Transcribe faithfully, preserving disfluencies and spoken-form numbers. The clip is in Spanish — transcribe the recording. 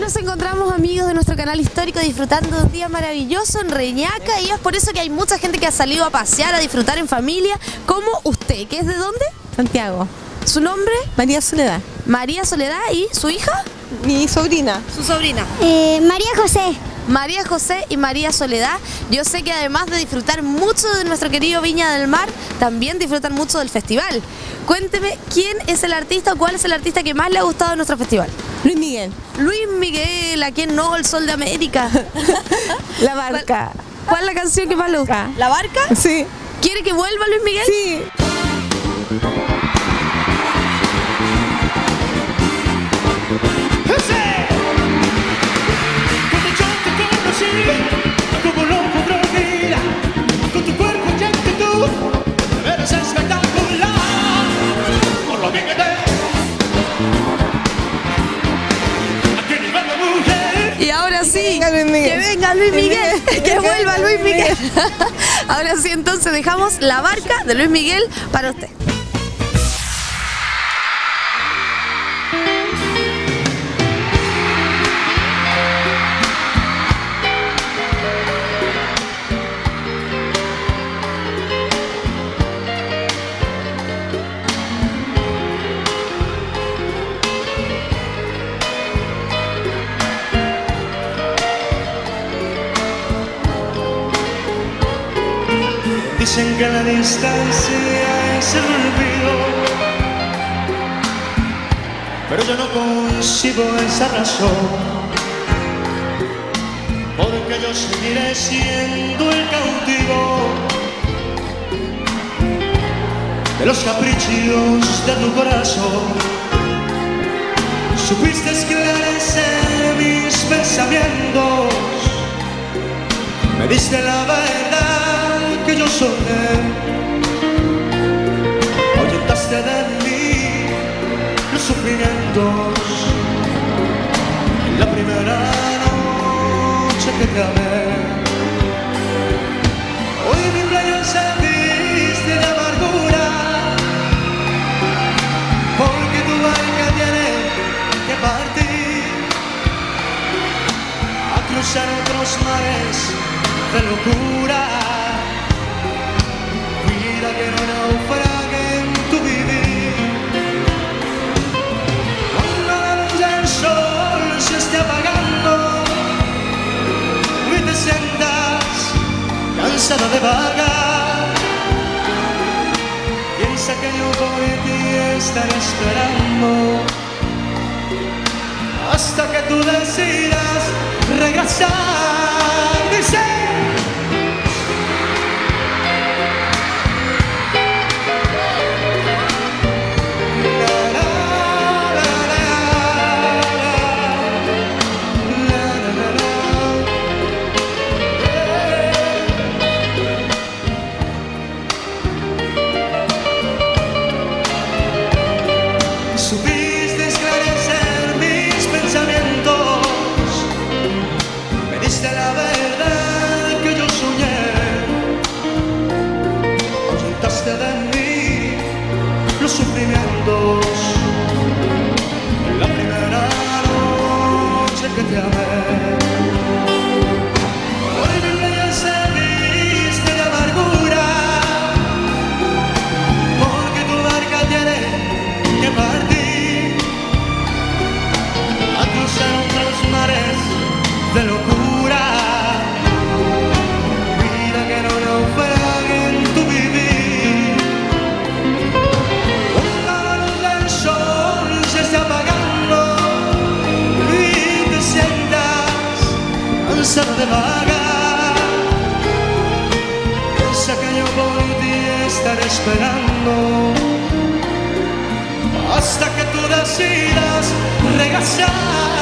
nos encontramos, amigos de nuestro canal histórico, disfrutando de un día maravilloso en Reñaca, y es por eso que hay mucha gente que ha salido a pasear, a disfrutar en familia, como usted, que es de dónde? Santiago. ¿Su nombre? María Soledad. María Soledad. ¿Y su hija? Mi sobrina. Su sobrina. Eh, María José. María José y María Soledad. Yo sé que además de disfrutar mucho de nuestro querido Viña del Mar, también disfrutan mucho del festival. Cuénteme, ¿quién es el artista o cuál es el artista que más le ha gustado de nuestro festival? Luis Miguel. Luis Miguel, ¿a quién no? El Sol de América. La Barca. ¿Cuál, cuál es la canción que más le gusta? ¿La Barca? Sí. ¿Quiere que vuelva Luis Miguel? Sí. Como loco crocodila, con tu cuerpo y actitud, eres espectacular, por lo bien que te, a qué nivel de mujer. Y ahora sí, que venga Luis Miguel, que, venga Luis Miguel, que, que vuelva Luis Miguel. Ahora sí, entonces dejamos La Barca de Luis Miguel para usted. Dicen que la distancia es el olvido, pero yo no concibo esa razón, porque yo seguiré siendo el cautivo de los caprichos de tu corazón. Supiste esclarecer mis pensamientos, me diste la verdad que yo soñé, ahuyentaste de mí los sufrimientos en la primera noche que te amé. Hoy mi playa se viste de amargura, porque tu barca tiene que partir a cruzar otros mares de locura. Cuida que no naufrague en tu vivir. Cuando la luz del sol se esté apagando y te sientas cansada de vagar, piensa que yo por ti estaré esperando hasta que tú decidas regresar. Dice: supiste esclarecer mis pensamientos, me diste la verdad que yo soñé, ahuyentaste de mí los sufrimientos en la primera noche que te amé. Hoy mi playa se viste de amargura, porque tu barca tiene que partir a cruzar otros mares de locura. Cuida que no naufrague en tu vivir. Cuando la luz del sol se esté apagando y te sientas cansado de vagar, piensa que yo por ti estaré esperando hasta que tú decidas regresar.